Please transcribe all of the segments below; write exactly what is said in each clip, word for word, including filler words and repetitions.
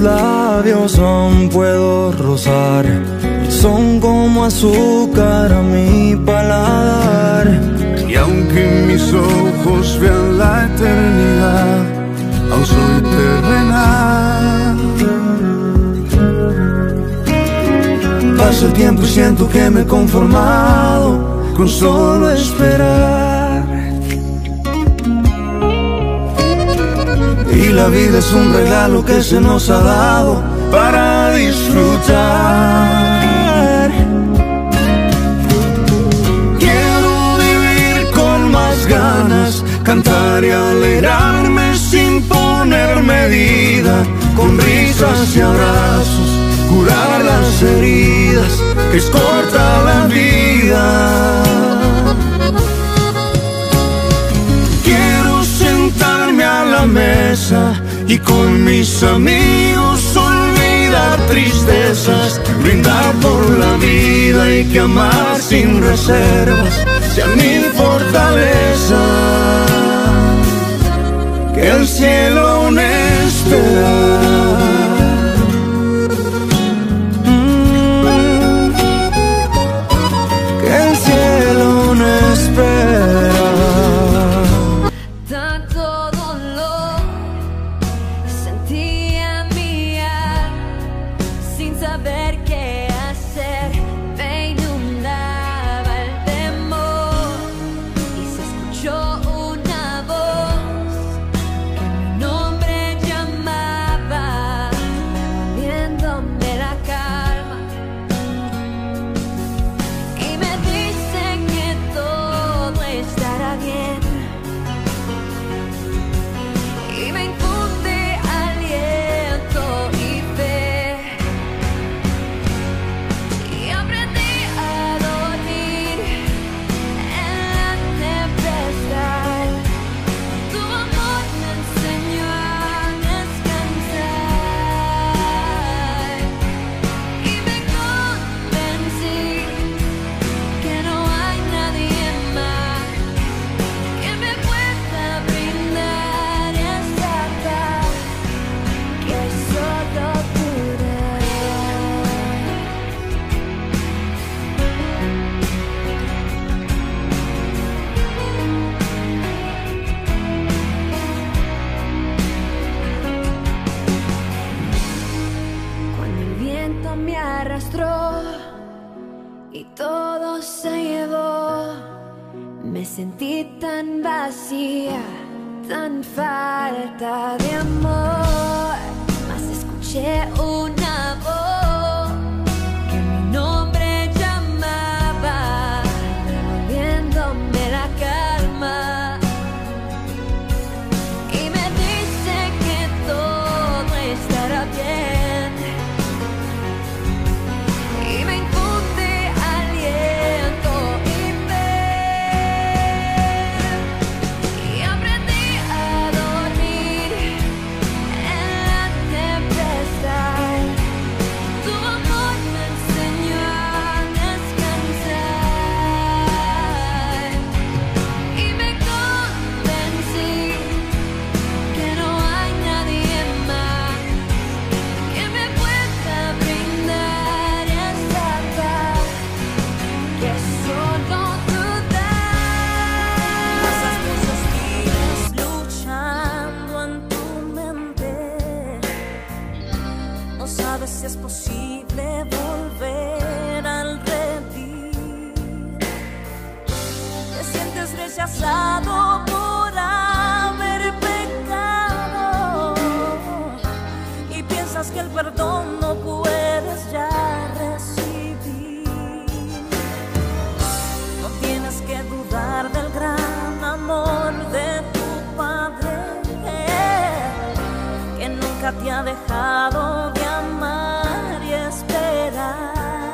labios aún puedo rozar, son como azúcar a mi paladar. Y aunque mis ojos vean la eternidad, aún soy terrenal. Pasa el tiempo y siento que me he conformado con solo esperar. Y la vida es un regalo que se nos ha dado para disfrutar. Quiero vivir con más ganas, cantar y alegrarme sin poner medida, con risas y abrazos, curar las heridas, que es corta la vida. Quiero sentarme a la mesa y con mis amigos olvidar tristezas, brindar por la vida y que amar sin reservas sea mi fortaleza. Que el cielo aún espera. Y todo se llevó. Me sentí tan vacía, tan falta de amor. Mas escuché una voz que mi nombre llamaba, devolviéndome la calma. Y me dice que todo estará bien. Si es posible volver al redil. Te sientes rechazado por haber pecado y piensas que el perdón no puedes ya recibir. No tienes que dudar del gran amor de tu Padre, que nunca te ha dejado de amar y esperar.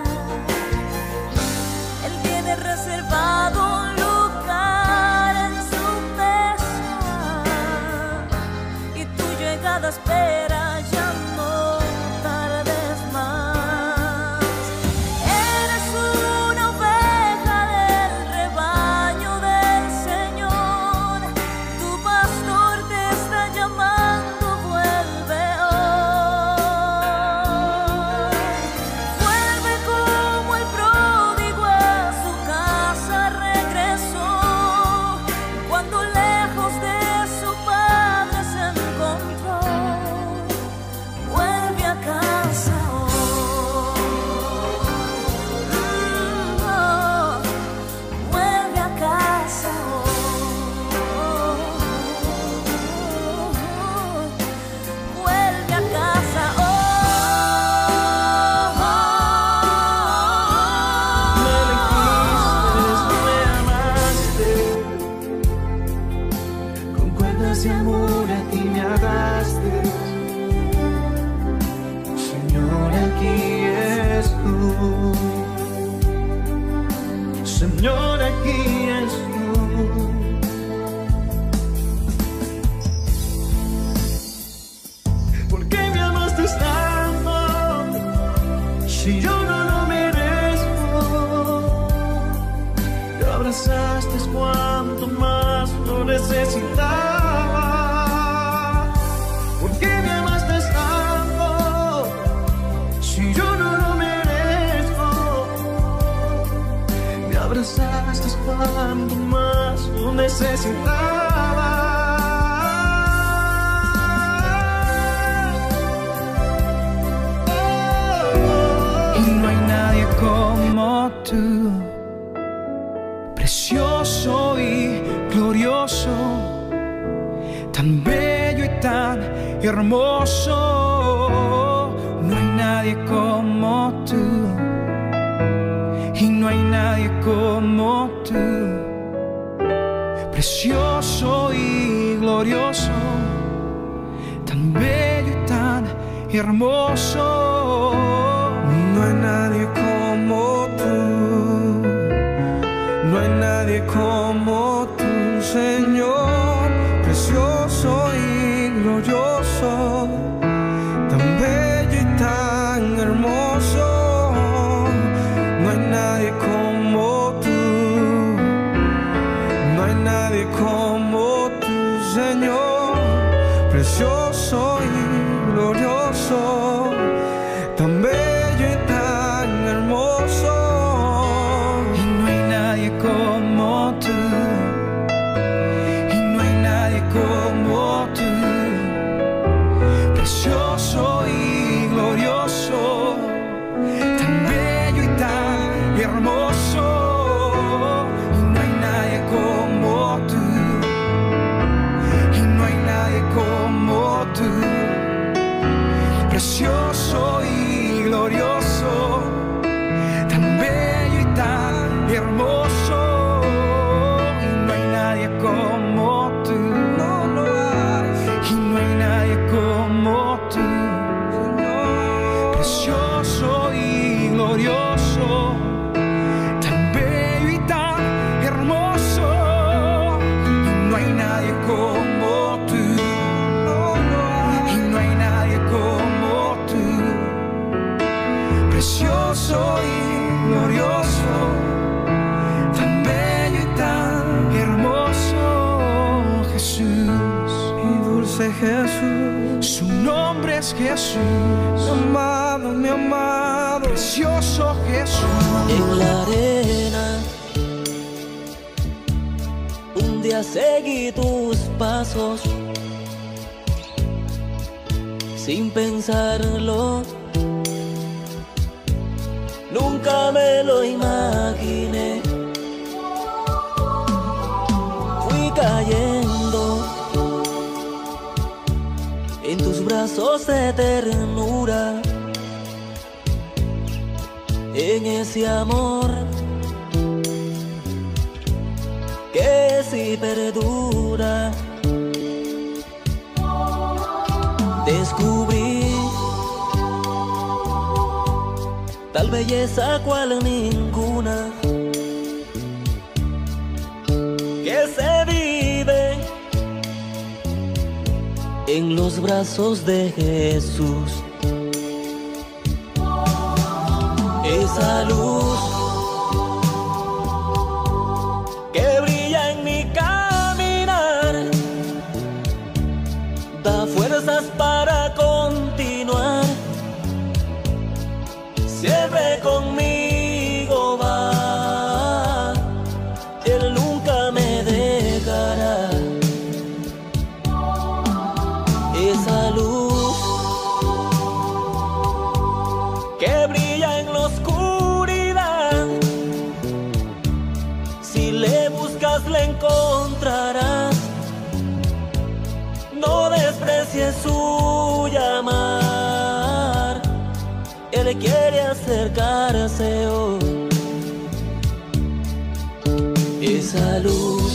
Él tiene reservado un lugar en su mesa y tu llegada espera, ya no tardes más. Eres una oveja del rebaño del Señor, tu pastor te está llamando, vuelve hoy. Señor, aquí estoy. ¿Por qué me amaste tanto si yo no lo merezco? Te abrazaste cuanto más lo necesitaba. ¿Por qué me amaste tanto si yo no lo merezco? Me abrazaste cuanto más lo necesitaba. Y no hay nadie como tú, precioso y glorioso, tan bello y tan hermoso. No hay nadie como tú, y no hay nadie como tú, precioso y glorioso, tan bello y tan hermoso. No hay nadie como tú, no hay nadie como tú, Señor, precioso y glorioso, tan bello y tan hermoso. No hay nadie como tú, no hay nadie como tú, Señor, precioso y glorioso, tan bello y tan hermoso. Y no hay nadie como tú, y no hay nadie como tú, precioso y glorioso, tan bello y tan hermoso. Y no hay nadie como tú, y no hay nadie como tú, precioso y glorioso, tan bello y tan hermoso. Y no hay nadie como tú, no lo hay. Y no hay nadie como tú, precioso y glorioso, tan bello y tan hermoso. Y no hay nadie como tú, y no hay nadie como tú, precioso y glorioso, tan bello y tan hermoso. Jesús, Mi dulce Jesús, su nombre es Jesús. amado, mi amado, Precioso Jesús. En la arena, un día seguí tus pasos, sin pensarlo, nunca me lo imaginé. Fui cayendo en tus brazos de ternura, en ese amor que sí perdura. Descubrí tal belleza cual ninguna, que se vive en los brazos de Jesús. Esa luz que brilla en mi caminar da fuerzas para continuar. Siempre conmigo va, Él nunca me dejará. Esa luz que brilla en la oscuridad, si le buscas le encontrarás. No desprecies su llamar, Él quiere acercarse hoy. Esa luz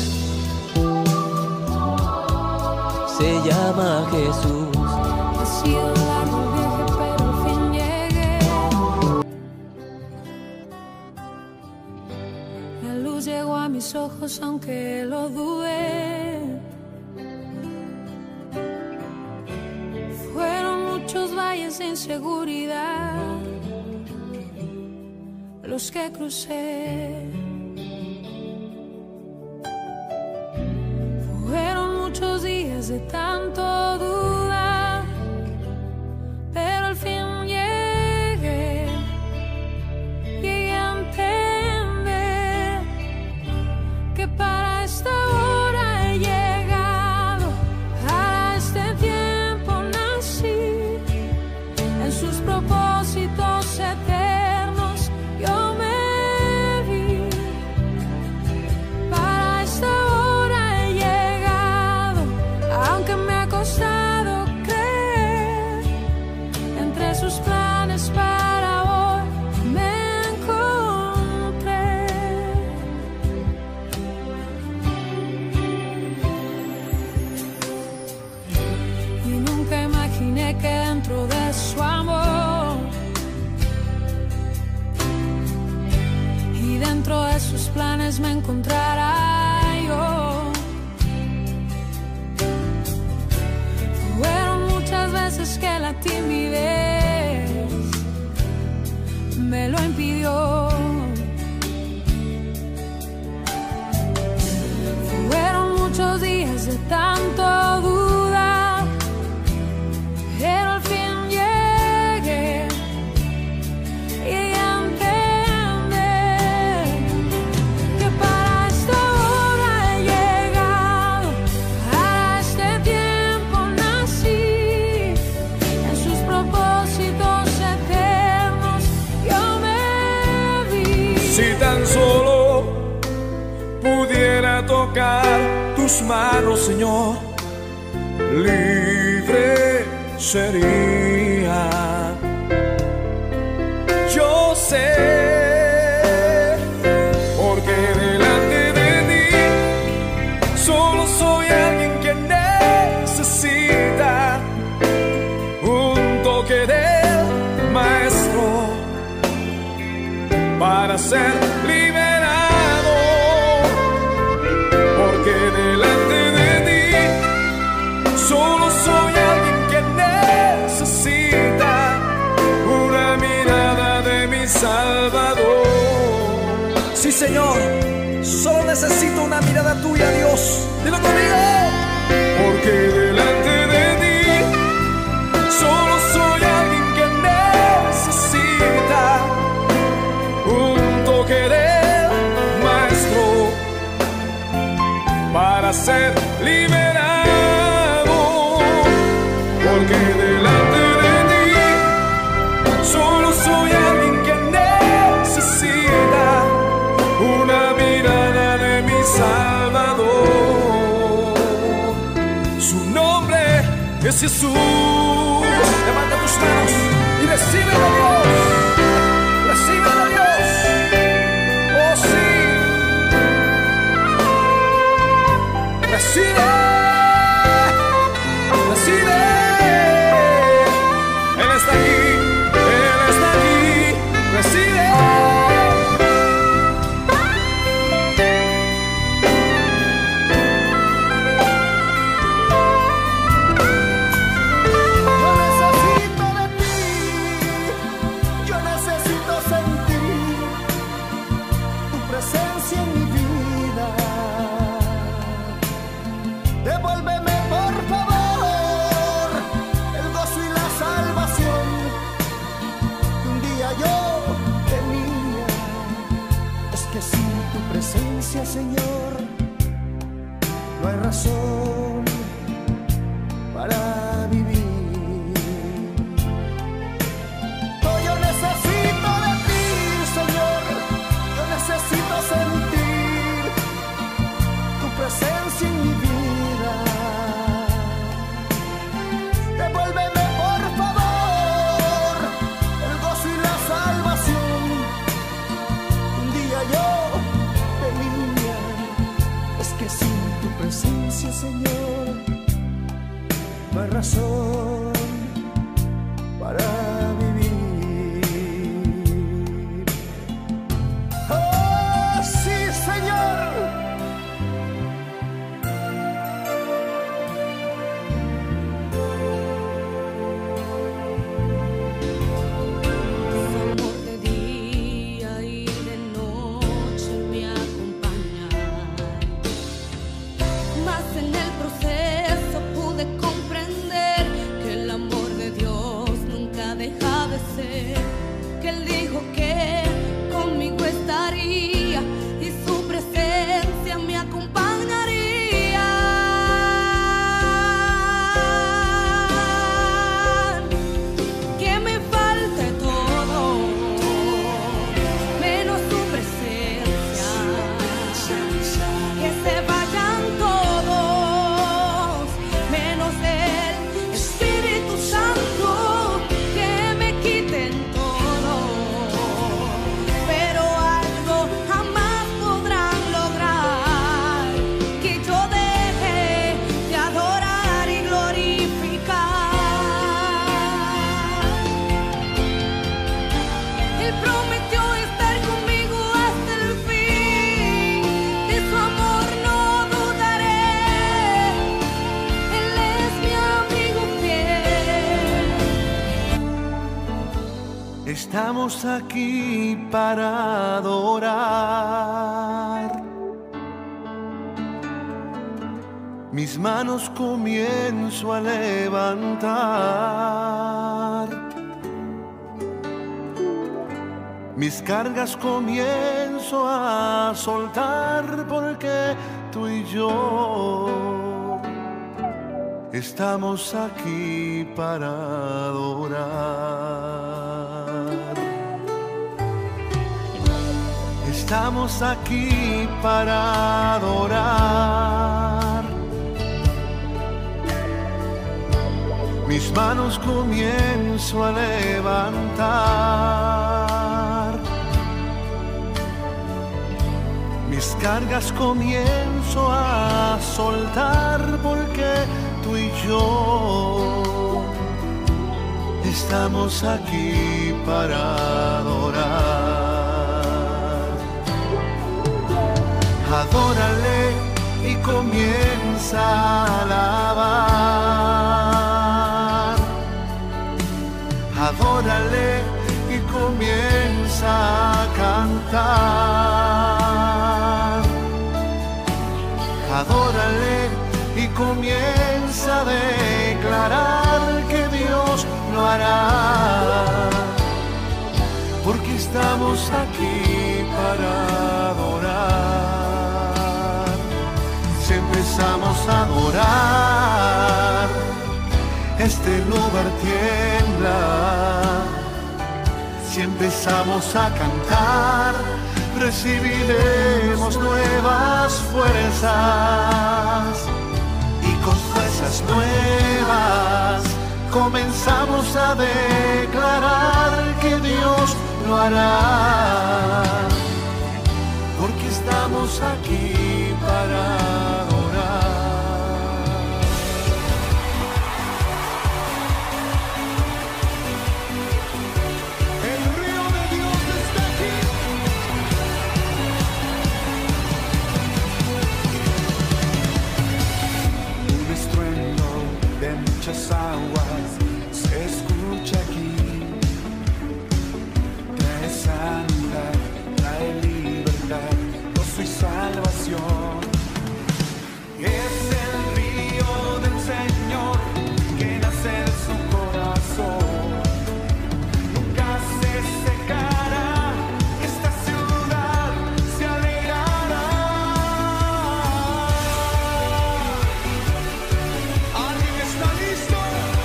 se llama Jesús. Ha sido largo el viaje, pero al fin llegué. mis ojos aunque lo dudé. Fueron muchos valles de inseguridad los que crucé. Fueron muchos días de tanto dudar, pero al fin llegué, llegué a entender que para esta hora he llegado, para este tiempo nací, en sus propósitos eternos yo me vi. Para esta hora he llegado, aunque me ha costado creer, entre sus planes para hoy me encontré. Y nunca imaginé que dentro de su amor y dentro de sus planes me encontrará yo. Fueron muchas veces que la timidez me lo impidió. Fueron muchos días de tanto dudar, pero al fin llegué, llegué a entender que para esta hora he llegado, para este tiempo nací, en sus propósitos eternos yo me vi. Si tan solo pudiera tocar tus manos, Señor, libre sería. Yo sé, porque delante de ti solo soy alguien que necesita un toque del Maestro para ser liberado. Porque delante de ti solo soy alguien que necesita una mirada de mi Salvador. Sí, Señor, solo necesito una mirada tuya, Dios. Dilo conmigo. Porque delante de ti solo soy alguien que necesita un toque del Maestro para ser liberado. Porque delante de ti solo soy alguien que necesita una mirada de mi Salvador. Su nombre es Jesús. Levanta tus manos y recíbelo, Dios. Recíbelo, Dios. Oh, sí. Recibe. Recibe. Él está aquí, Él está aquí. Recibe. Yo necesito de ti. sé que Él dijo que conmigo estaría y su presencia me acompañaría. Que me falte todo menos su presencia, que se vayan todos menos el Espíritu Santo, que me quiten todo, pero algo jamás podrán lograr, que yo deje de adorar y glorificar. Él prometió estar conmigo hasta el fin, de su amor no dudaré. Él es mi amigo fiel. Estamos aquí para adorar. Mis manos comienzo a levantar, mis cargas comienzo a soltar, porque tú y yo estamos aquí para adorar. Estamos aquí para adorar. Mis manos comienzo a levantar, mis cargas comienzo a soltar, porque tú y yo estamos aquí para adorar. Adórale y comienza a alabar. Adórale y comienza a cantar. Adórale y comienza a declarar que Dios lo hará, porque estamos aquí para adorar. Si empezamos a adorar, este lugar tiembla. Si empezamos a cantar, recibiremos nuevas fuerzas, y con fuerzas nuevas comenzamos a declarar que Dios lo hará, porque estamos aquí para adorar. Muchas aguas se escucha aquí, trae sanidad, trae libertad, gozo y salvación. Es el río del Señor que nace de su corazón, nunca se secará, esta ciudad se alegrará. ¿Alguien está listo?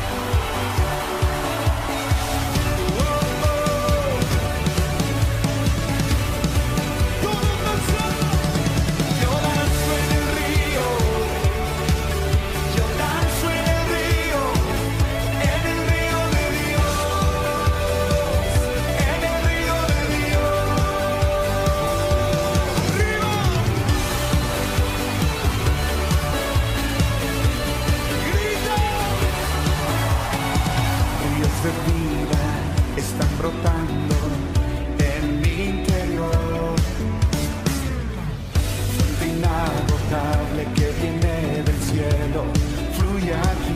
Oh, oh. Todos danzando. Yo danzo en el río, yo danzo en el río, en el río de Dios, en el río de Dios. ¡Arriba! ¡Grita! Ríos de vida están brotando en mi interior, fuente inagotable que viene del cielo, fluye aquí.